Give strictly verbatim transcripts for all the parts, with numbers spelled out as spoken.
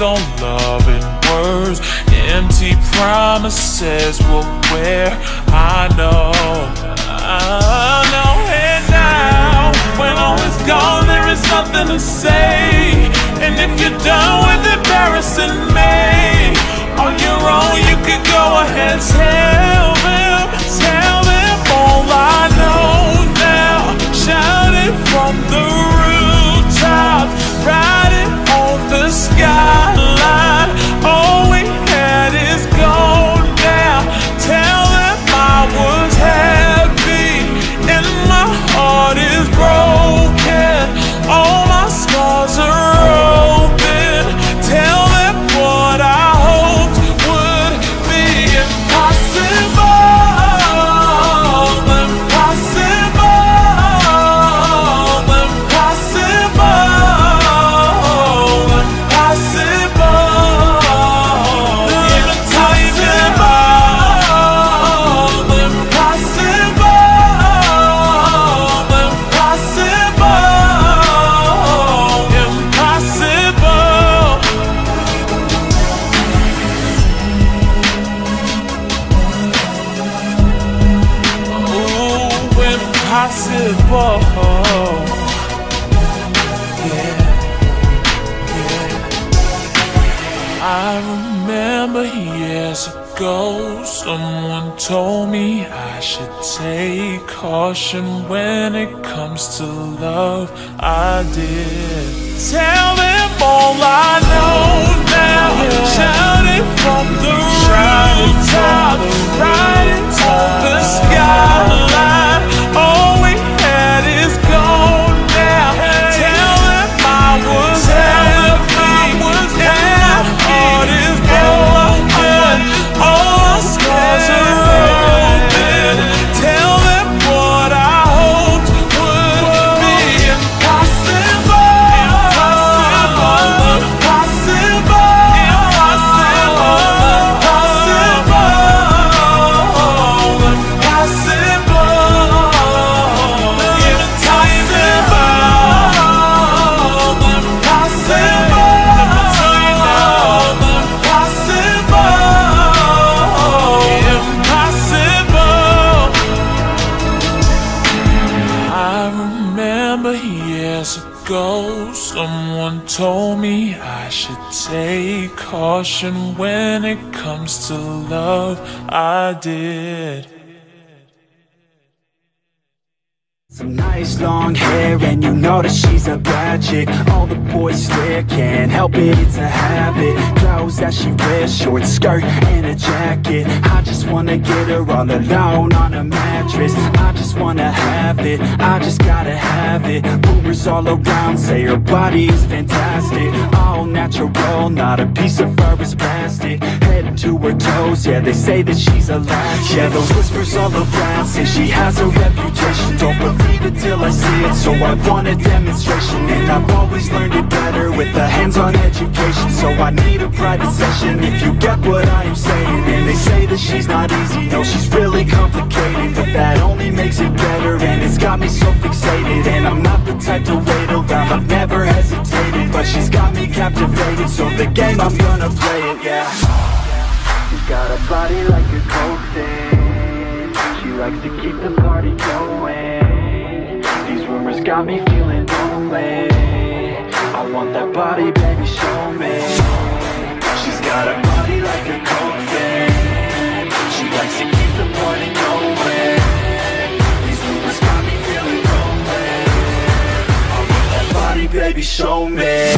on love and words. Empty promises will wear. I know, I know. And now, when all is gone, there is nothing to say. And if you're done with embarrassing me on your own, you can go ahead, tell them, tell them all I know now. Shout it from the rooftops, ride it on the skyline. All we had is gone now. Tell them I was happy and my heart is broken. All my scars are open. Tell them what I hoped would be impossible. Impossible. Yeah, yeah. I remember years ago, someone told me I should take caution when it comes to love. I did. Tell them all I know now. Yeah. Shout it from the rooftop, right into the skyline. All we had is gone now. Tell them I was happy, and my heart is broken. All my scars are open. Tell them what I hoped would be impossible. Impossible. Impossible. Impossible. Impossible. Ago, someone told me I should take caution when it comes to love. I did. Some nice long hair and you know that she's a bad chick. All the boys stare, can't help it, it's a habit. Clothes that she wears, short skirt and a jacket. I just wanna get her all alone on a mattress. I just wanna have it, I just gotta have it. Rumors all around say her body is fantastic. All natural, not a piece of fur is plastic. Head to her toes, yeah, they say that she's a latch. Yeah, those whispers all around say she has a reputation. Don't believe it till I see it, so I want a demonstration. And I've always learned it better with a hands-on education. So I need a private session if you get what I am saying. And they say that she's not easy, no, she's really complicated. But that only makes it better, and it's got me so fixated. And I'm not the type to wait around, I've never hesitated. But she's got me captivated, so the game, I'm gonna play it, yeah. She's got a body like a coke thing. She likes to keep the party going. These rumors got me feeling lonely. I want that body, baby, show me. She's got a body like a coke thing. She likes to keep the party going. These rumors got me feeling lonely. I want that body, baby, show me.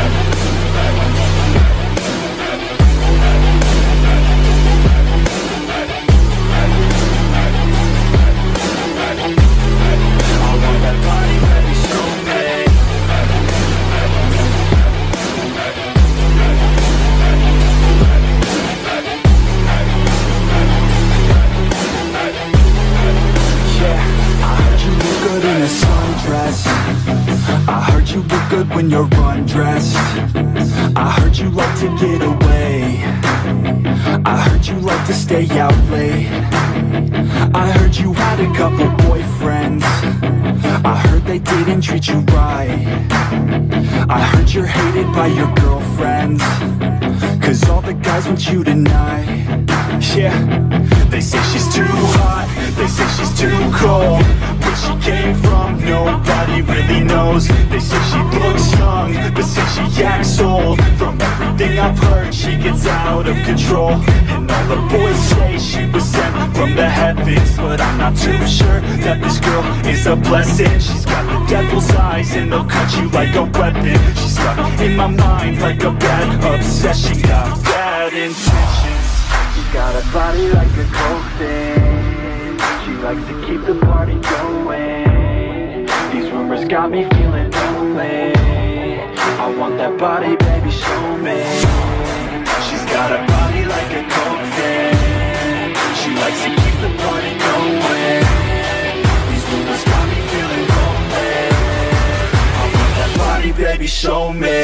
I heard you look good when you're undressed. I heard you like to get away. I heard you like to stay out late. I heard you had a couple boyfriends. I heard they didn't treat you right. I heard you're hated by your girlfriends, cause all the guys want you tonight. Yeah, they say she's too hot, they say she's too cold. Where she came from, nobody really knows. They say she looks young, but say she acts old. From everything I've heard, she gets out of control. And all the boys say she was sent from the heavens, but I'm not too sure that this girl is a blessing. She's got the devil's eyes and they'll cut you like a weapon. She's stuck in my mind like a bad obsession. Got bad intentions. She's got a body like a coffin. She likes to keep the party going. These rumors got me feeling lonely. I want that body, baby, show me. She's got a body like a coffin. She likes to keep the party going. These rumors got me feeling lonely. I want that body, baby, show me.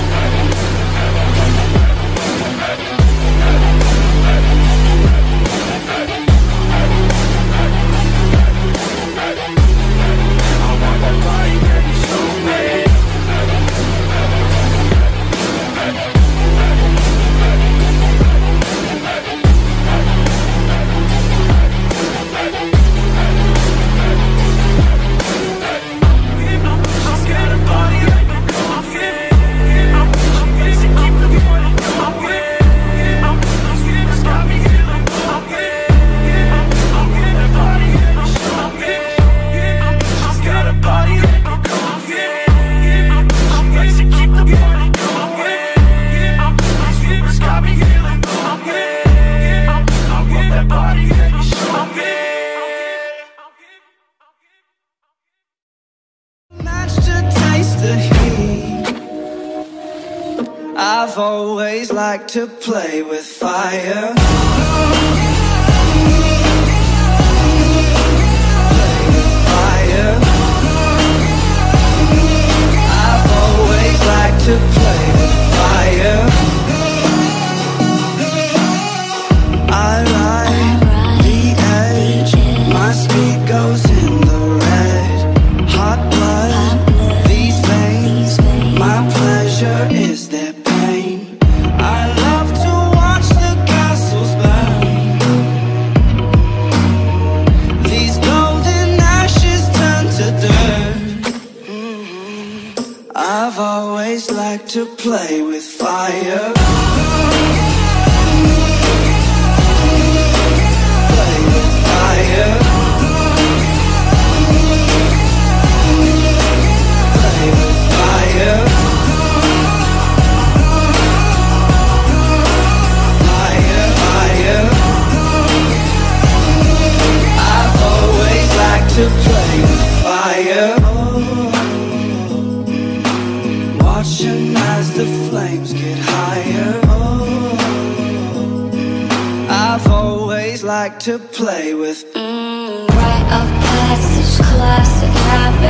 I've always liked to play with fire. Play with fire. I've always liked to play with fire. I ride the edge, my speed goes in the red. Hot blood, these veins, my pleasure is their pain. I love to watch the castles burn. These golden ashes turn to dirt. Mm-hmm. I've always liked to play with fire. Play with fire. Play with fire. To play with fire. Watching as the flames get higher. I've always liked to play with mm, rite of passage, classic habit.